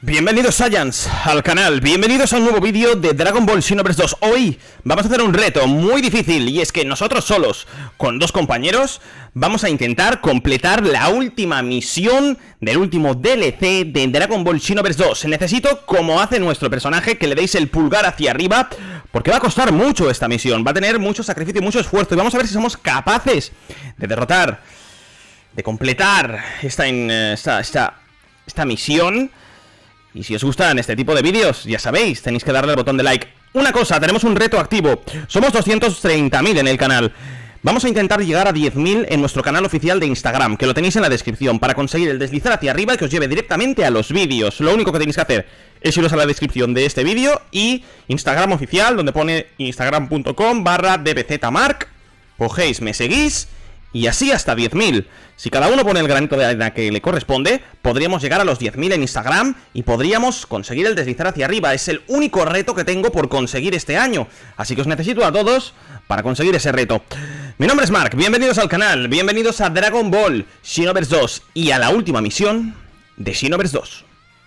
Bienvenidos Saiyans al canal, bienvenidos a un nuevo vídeo de Dragon Ball Xenoverse 2. Hoy vamos a hacer un reto muy difícil y es que nosotros solos, con dos compañeros, vamos a intentar completar la última misión del último DLC de Dragon Ball Xenoverse 2. Necesito, como hace nuestro personaje, que le deis el pulgar hacia arriba, porque va a costar mucho esta misión, va a tener mucho sacrificio y mucho esfuerzo y vamos a ver si somos capaces de derrotar, de completar esta misión. Y si os gustan este tipo de vídeos, ya sabéis, tenéis que darle al botón de like. Una cosa, tenemos un reto activo. Somos 230.000 en el canal. Vamos a intentar llegar a 10.000 en nuestro canal oficial de Instagram, que lo tenéis en la descripción, para conseguir el deslizar hacia arriba y que os lleve directamente a los vídeos. Lo único que tenéis que hacer es iros a la descripción de este vídeo y Instagram oficial, donde pone instagram.com/dbzmark. Cogéis, me seguís y así hasta 10.000. Si cada uno pone el granito de arena que le corresponde, podríamos llegar a los 10.000 en Instagram y podríamos conseguir el deslizar hacia arriba. Es el único reto que tengo por conseguir este año, así que os necesito a todos para conseguir ese reto. Mi nombre es Mark, bienvenidos al canal, bienvenidos a Dragon Ball Xenoverse 2 y a la última misión de Xenoverse 2.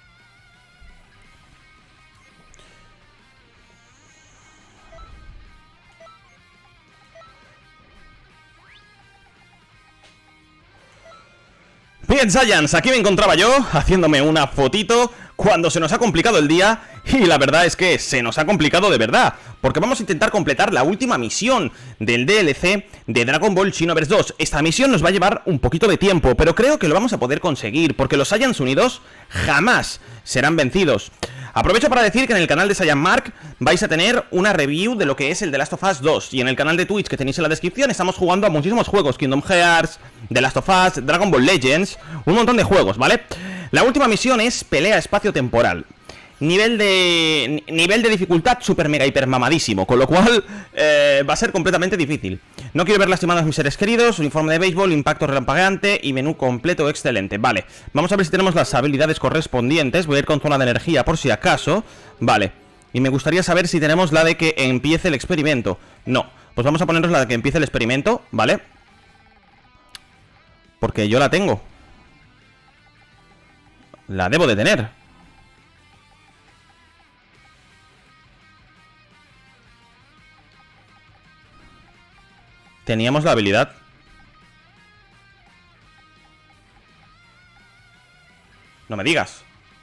Bien, Saiyans, aquí me encontraba yo haciéndome una fotito cuando se nos ha complicado el día. Y la verdad es que se nos ha complicado de verdad, porque vamos a intentar completar la última misión del DLC de Dragon Ball Xenoverse 2. Esta misión nos va a llevar un poquito de tiempo, pero creo que lo vamos a poder conseguir, porque los Saiyans unidos jamás serán vencidos. Aprovecho para decir que en el canal de Saiyan Mark vais a tener una review de lo que es el The Last of Us 2. Y en el canal de Twitch que tenéis en la descripción estamos jugando a muchísimos juegos: Kingdom Hearts, The Last of Us, Dragon Ball Legends, un montón de juegos, ¿vale? La última misión es pelea espacio-temporal. Nivel de dificultad super mega hiper mamadísimo, con lo cual va a ser completamente difícil. No quiero ver lastimados mis seres queridos, uniforme de béisbol, impacto relampagueante y menú completo excelente. Vale, vamos a ver si tenemos las habilidades correspondientes. Voy a ir con zona de energía por si acaso. Vale, y me gustaría saber si tenemos la de que empiece el experimento. No, pues vamos a ponernos la de que empiece el experimento, ¿vale? Porque yo la tengo. La debo de tener. Teníamos la habilidad. No me digas.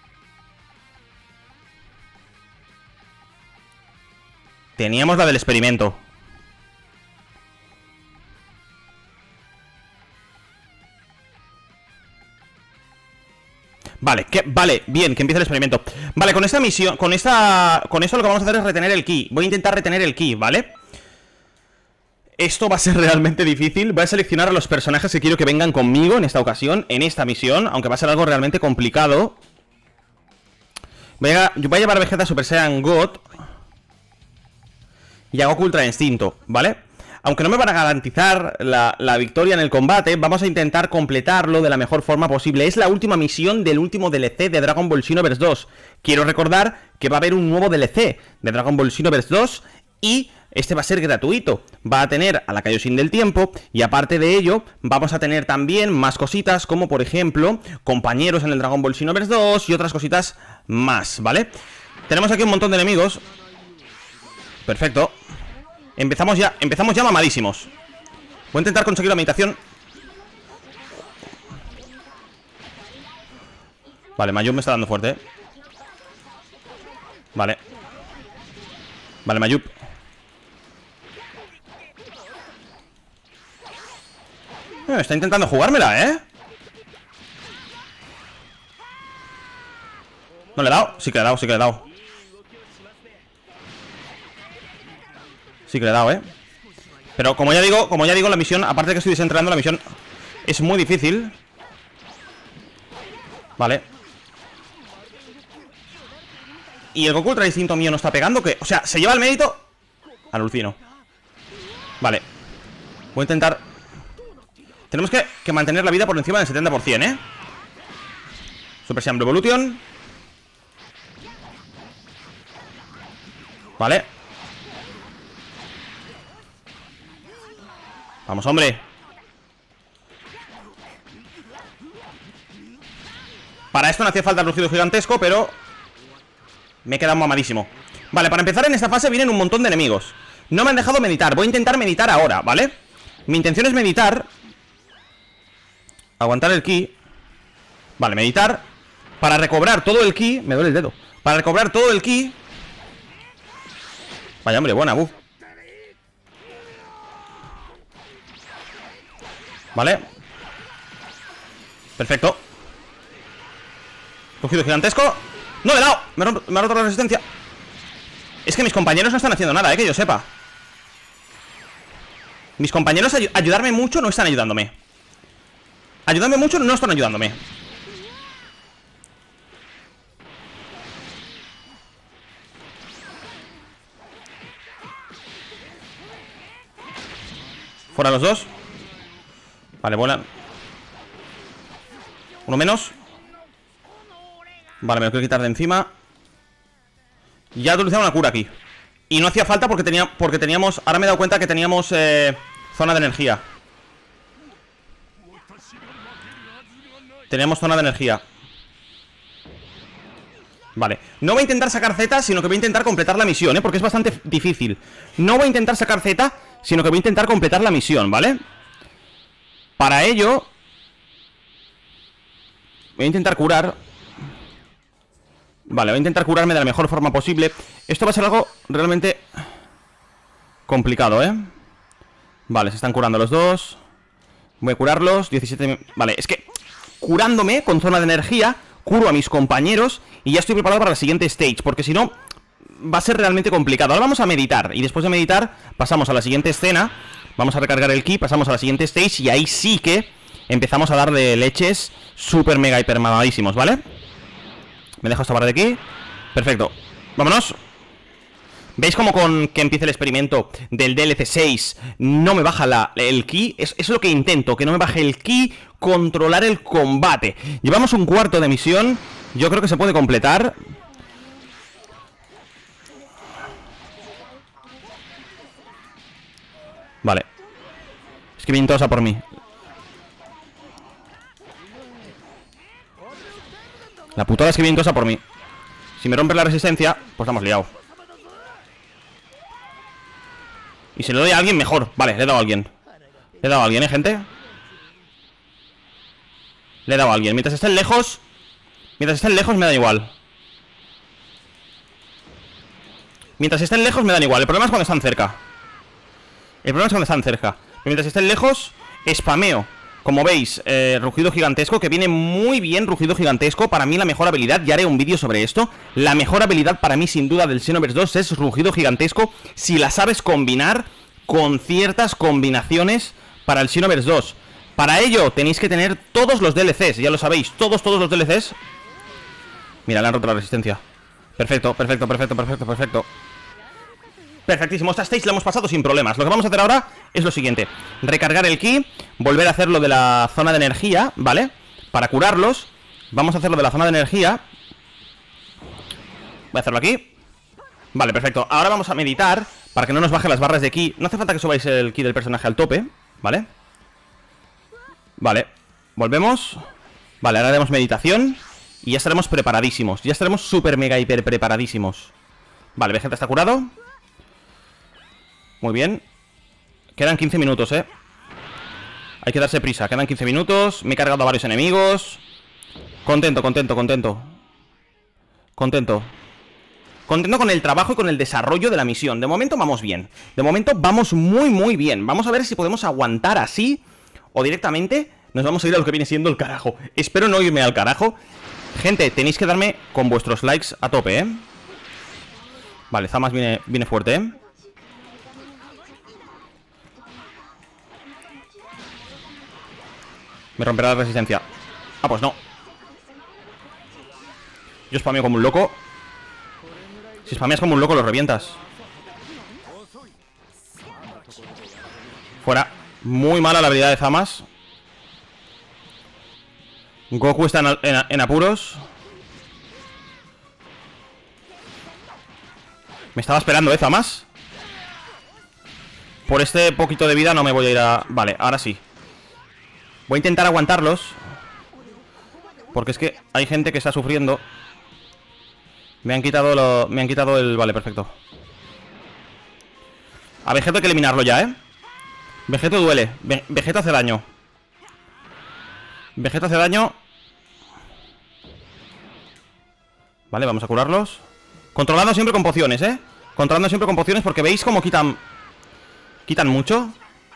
Teníamos la del experimento. Vale, vale, bien, que empiece el experimento. Vale, con esta misión, con eso lo que vamos a hacer es retener el ki. Voy a intentar retener el ki, ¿vale? Esto va a ser realmente difícil. Voy a seleccionar a los personajes que quiero que vengan conmigo en esta ocasión, en esta misión, aunque va a ser algo realmente complicado. Voy a llevar a Vegeta Super Saiyan God y a Goku Ultra Instinto, ¿vale? Aunque no me van a garantizar la victoria en el combate, vamos a intentar completarlo de la mejor forma posible. Es la última misión del último DLC de Dragon Ball Xenoverse 2. Quiero recordar que va a haber un nuevo DLC de Dragon Ball Xenoverse 2 y este va a ser gratuito. Va a tener a la Kaioshin del tiempo y aparte de ello vamos a tener también más cositas, como por ejemplo compañeros en el Dragon Ball Xenoverse 2 y otras cositas más, ¿vale? Tenemos aquí un montón de enemigos. Perfecto. Empezamos ya mamadísimos. Voy a intentar conseguir la meditación. Vale, Mayup me está dando fuerte, ¿eh? Vale. Vale, Mayup. Está intentando jugármela, ¿eh? ¿No le he dado? Sí que le he dado, sí que le he dado. Sí que le he dado, ¿eh? Pero como ya digo, la misión, aparte de que estoy desentrenando, la misión es muy difícil. Vale. Y el Goku Ultra Instinto mío no está pegando, que... O sea, se lleva el mérito. Alucino. Vale. Voy a intentar... Tenemos que mantener la vida por encima del 70%, ¿eh? Super Saiyan Blue Evolution. Vale. Vamos, hombre. Para esto no hacía falta el rugido gigantesco, pero me he quedado mamadísimo. Vale, para empezar en esta fase vienen un montón de enemigos. No me han dejado meditar, voy a intentar meditar ahora, ¿vale? Mi intención es meditar. Aguantar el ki. Vale, meditar. Para recobrar todo el ki. Me duele el dedo. Para recobrar todo el ki. Vaya hombre, buena, Vale. Perfecto. Cogido gigantesco. ¡No le he dado! Me ha roto la resistencia. Es que mis compañeros no están haciendo nada, que yo sepa. Mis compañeros ayudarme mucho no están ayudándome. Ayudarme mucho no están ayudándome. Fuera los dos. Vale, vuelan. Uno menos. Vale, me lo quiero quitar de encima. Ya he utilizado una cura aquí. Y no hacía falta porque teníamos... Ahora me he dado cuenta que teníamos zona de energía. Teníamos zona de energía. Vale, no voy a intentar sacar Z, sino que voy a intentar completar la misión, porque es bastante difícil. No voy a intentar sacar Z, sino que voy a intentar completar la misión, ¿vale? Para ello voy a intentar curar. Vale, voy a intentar curarme de la mejor forma posible. Esto va a ser algo realmente complicado, ¿eh? Vale, se están curando los dos. Voy a curarlos, 17... Vale, es que curándome con zona de energía curo a mis compañeros y ya estoy preparado para la siguiente stage, porque si no va a ser realmente complicado. Ahora vamos a meditar y después de meditar pasamos a la siguiente escena. Vamos a recargar el ki, pasamos a la siguiente stage y ahí sí que empezamos a darle leches super mega hiper mamadísimos, ¿vale? Me dejo esta barra de aquí. Perfecto, vámonos. ¿Veis cómo con que empiece el experimento del DLC 6 no me baja el ki? Es lo que intento, que no me baje el ki, controlar el combate. Llevamos un cuarto de misión. Yo creo que se puede completar. Vale. Es que vienen todos a por mí. La putada es que vienen todos a por mí. Si me rompe la resistencia, pues estamos liados. Y si le doy a alguien, mejor. Vale, le he dado a alguien. Le he dado a alguien, gente. Le he dado a alguien. Mientras estén lejos me da igual. Mientras estén lejos me dan igual. El problema es cuando están cerca. Pero mientras estén lejos, spameo. Como veis, rugido gigantesco, que viene muy bien, rugido gigantesco. Para mí la mejor habilidad, ya haré un vídeo sobre esto. La mejor habilidad para mí sin duda del Xenoverse 2 es rugido gigantesco, si la sabes combinar con ciertas combinaciones para el Xenoverse 2. Para ello tenéis que tener todos los DLCs, ya lo sabéis, todos los DLCs. Mira, le han roto la resistencia. Perfecto. Perfectísimo, esta stage la hemos pasado sin problemas. Lo que vamos a hacer ahora es lo siguiente: recargar el ki, volver a hacer lo de la zona de energía, ¿vale? Para curarlos. Vamos a hacer lo de la zona de energía. Voy a hacerlo aquí. Vale, perfecto, ahora vamos a meditar para que no nos baje las barras de ki. No hace falta que subáis el ki del personaje al tope, ¿vale? Vale, volvemos. Vale, ahora haremos meditación y ya estaremos preparadísimos. Ya estaremos super mega hiper preparadísimos. Vale, Vegeta está curado. Muy bien. Quedan 15 minutos, hay que darse prisa, quedan 15 minutos. Me he cargado a varios enemigos. Contento con el trabajo y con el desarrollo de la misión. De momento vamos bien. De momento vamos muy bien. Vamos a ver si podemos aguantar así o directamente nos vamos a ir a lo que viene siendo el carajo. Espero no irme al carajo. Gente, tenéis que darme con vuestros likes a tope, Vale, Zamas viene fuerte, Me romperá la resistencia. Ah, pues no. Yo spameo como un loco. Si spameas como un loco, los revientas. Fuera. Muy mala la habilidad de Zamas. Goku está en apuros. Me estaba esperando, Zamas. Por este poquito de vida no me voy a ir a... Vale, ahora sí. Voy a intentar aguantarlos. Porque es que hay gente que está sufriendo. Me han quitado el... Vale, perfecto. A Vegeto hay que eliminarlo ya, ¿eh? Vegeto duele. Vegeto hace daño. Vegeto hace daño. Vale, vamos a curarlos. Controlando siempre con pociones, ¿eh? Controlando siempre con pociones porque veis cómo quitan... Quitan mucho.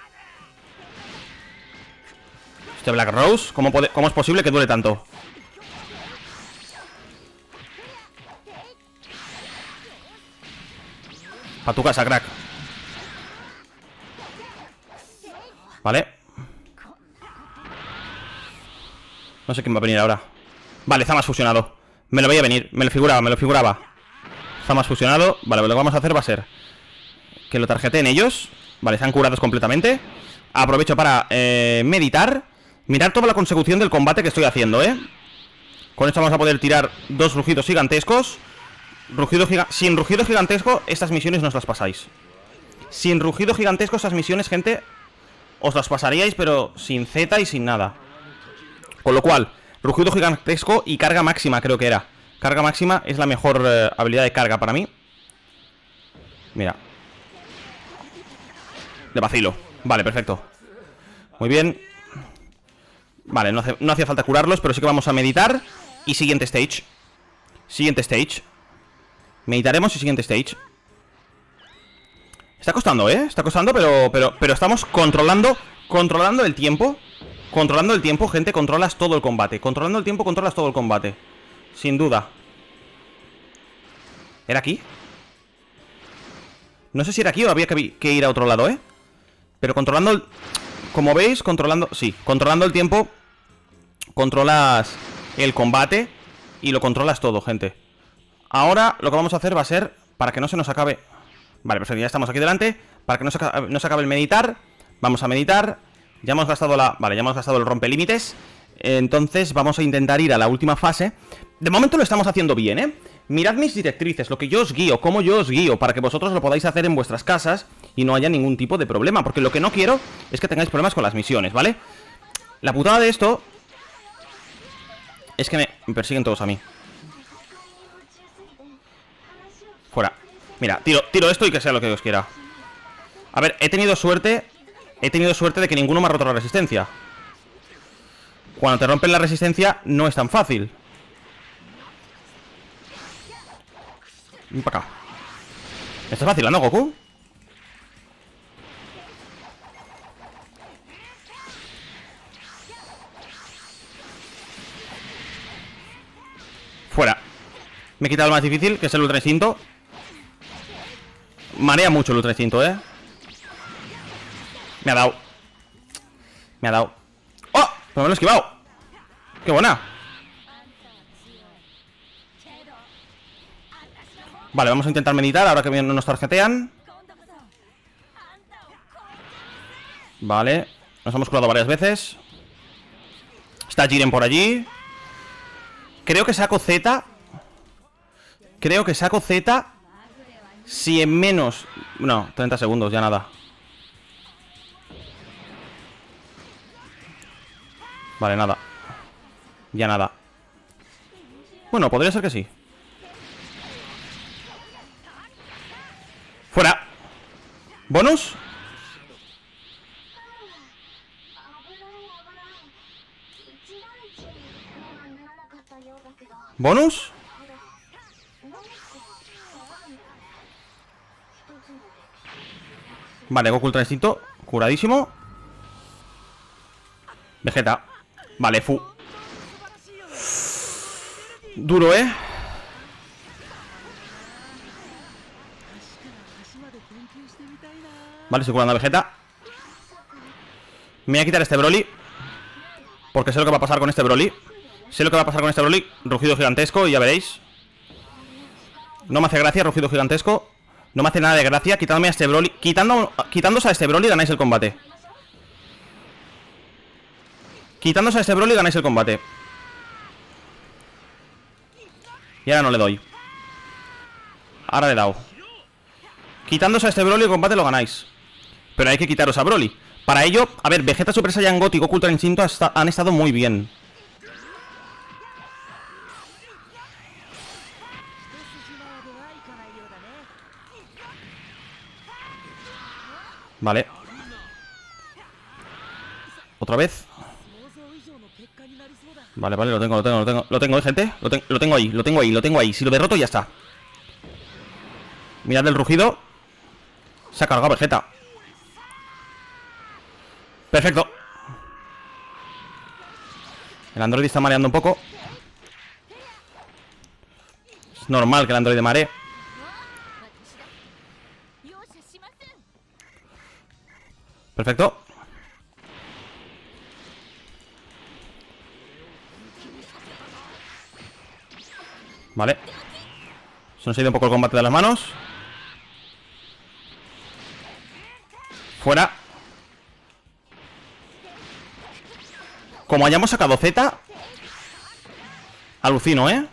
Este Black Rose, ¿cómo es posible que duele tanto? Pa' tu casa, crack. Vale. No sé quién va a venir ahora. Vale, Zamas fusionado. Me lo veía venir, me lo figuraba. Zamas fusionado. Vale, lo que vamos a hacer va a ser que lo tarjeteen ellos. Vale, están curados completamente. Aprovecho para meditar. Mirar toda la consecución del combate que estoy haciendo, ¿eh? Con esto vamos a poder tirar 2 rugidos gigantescos. Sin rugido gigantesco, estas misiones no os las pasáis. Sin rugido gigantesco, estas misiones, gente, os las pasaríais, pero sin Z y sin nada. Con lo cual, rugido gigantesco y carga máxima, creo que era. Carga máxima es la mejor habilidad de carga para mí. Mira. De vacilo. Vale, perfecto. Muy bien. Vale, no hacía falta curarlos, pero sí que vamos a meditar. Y siguiente stage. Siguiente stage. Meditaremos y siguiente stage. Está costando, ¿eh? Está costando, pero estamos controlando el tiempo. Controlando el tiempo, gente, controlas todo el combate. Controlando el tiempo, controlas todo el combate. Sin duda. ¿Era aquí? No sé si era aquí o había que ir a otro lado, ¿eh? Pero controlando el... Como veis, controlando... Sí, controlando el tiempo, controlas el combate y lo controlas todo, gente. Ahora lo que vamos a hacer va a ser, para que no se nos acabe... Vale, pues ya estamos aquí delante. Para que no se acabe el meditar, vamos a meditar. Ya hemos gastado la... Vale, ya hemos gastado el rompelímites. Entonces vamos a intentar ir a la última fase. De momento lo estamos haciendo bien, ¿eh? Mirad mis directrices, lo que yo os guío, cómo yo os guío, para que vosotros lo podáis hacer en vuestras casas y no haya ningún tipo de problema. Porque lo que no quiero es que tengáis problemas con las misiones, ¿vale? La putada de esto es que me persiguen todos a mí. Fuera. Mira, tiro esto y que sea lo que Dios quiera. A ver, he tenido suerte de que ninguno me ha roto la resistencia. Cuando te rompen la resistencia no es tan fácil. Ven para acá. ¿Me estás vacilando, Goku? Fuera. Me he quitado el más difícil, que es el Ultra Instinto. Marea mucho el Ultra Instinto, ¿eh? Me ha dado. Me ha dado. ¡Oh! Pero me lo he esquivado. ¡Qué buena! Vale, vamos a intentar meditar ahora que no nos tarjetean. Vale. Nos hemos curado varias veces. Está Jiren por allí. Creo que saco Z. Creo que saco Z. Si en menos... No, 30 segundos, ya nada. Vale, nada. Ya nada. Bueno, podría ser que sí. Fuera. ¿Bonus? ¿Bonus? Vale, Goku Ultra Instinto. Curadísimo. Vegeta. Vale, Fu. Duro, ¿eh? Vale, estoy curando a Vegeta. Me voy a quitar este Broly, porque sé lo que va a pasar con este Broly. Sé lo que va a pasar con este Broly. Rugido gigantesco y ya veréis. No me hace gracia, rugido gigantesco. No me hace nada de gracia. Quitándome a este Broly. Quitándose a este Broly ganáis el combate. Quitándose a este Broly ganáis el combate. Y ahora no le doy. Ahora le he dado. Quitándose a este Broly el combate lo ganáis. Pero hay que quitaros a Broly. Para ello, a ver, Vegeta Super Saiyan God y Goku Ultra Instinto han estado muy bien. Vale. Otra vez. Vale, vale, lo tengo, gente. Lo tengo ahí. Si lo derroto, ya está. Mirad el rugido. Se ha cargado Vegeta. Perfecto. El androide está mareando un poco. Es normal que el androide maree. Perfecto. Vale. Se nos ha ido un poco el combate de las manos. Fuera. Como hayamos sacado Z, alucino, ¿eh?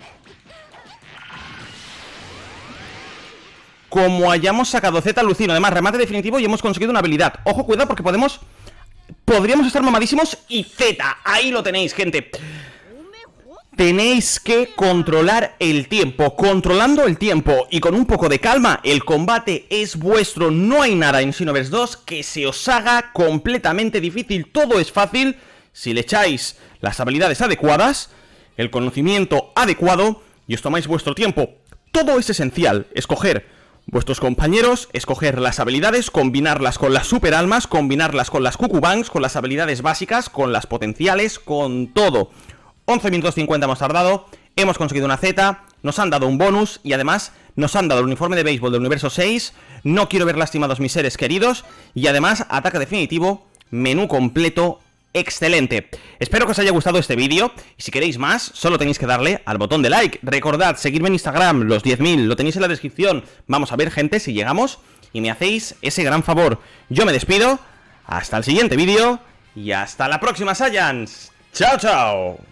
Como hayamos sacado Z, alucino. Además, remate definitivo y hemos conseguido una habilidad. Ojo, cuidado, porque podríamos estar mamadísimos. Y Z, ahí lo tenéis, gente. Tenéis que controlar el tiempo. Controlando el tiempo y con un poco de calma, el combate es vuestro. No hay nada en Xenoverse 2 que se os haga completamente difícil. Todo es fácil si le echáis las habilidades adecuadas, el conocimiento adecuado y os tomáis vuestro tiempo. Todo es esencial. Escoger vuestros compañeros, escoger las habilidades, combinarlas con las super almas, combinarlas con las Cucubangs, con las habilidades básicas, con las potenciales, con todo. 11 minutos 50 hemos tardado, hemos conseguido una Z, nos han dado un bonus y además nos han dado el uniforme de béisbol del universo 6, no quiero ver lastimados mis seres queridos y además ataque definitivo, menú completo, excelente. Espero que os haya gustado este vídeo y si queréis más, solo tenéis que darle al botón de like. Recordad, seguirme en Instagram, los 10.000, lo tenéis en la descripción. Vamos a ver, gente, si llegamos y me hacéis ese gran favor. Yo me despido, hasta el siguiente vídeo y hasta la próxima, Saiyans. ¡Chao, chao!